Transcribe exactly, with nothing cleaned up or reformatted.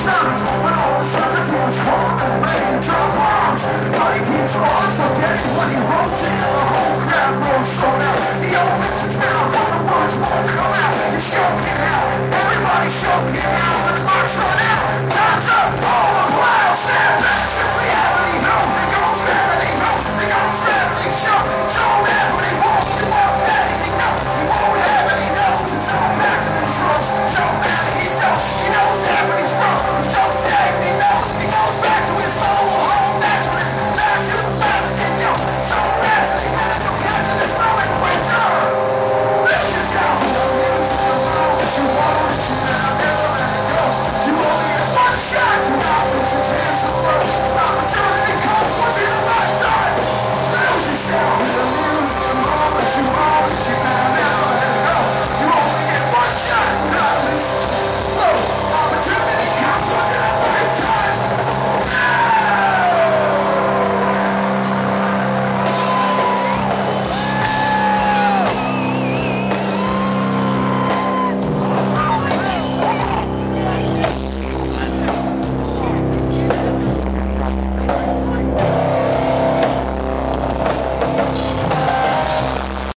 shots, but all the suckers won't talk away and drop bombs. But he keeps on forgetting what he wrote till the whole crowd goes sold out. He opens his mouth, but the words won't come out. He's choking out, everybody's choking out. The clock's run out, time's up, all the while. Snap back to reality, no, they go gravity, no, they go gravity. Show, show man what he wants, he won't that easy, no, he won't have any no's. It's all back to the tropes, show man he's dope, he knows that when he's broke. He's so sad, he knows, he goes back to his mobile home. That's when it's back to the left, and yo, so fast, he had to go catch this rolling winter. This is how for the music alone that you want, that you never, never let it go. You only get one shot to not lose your chance.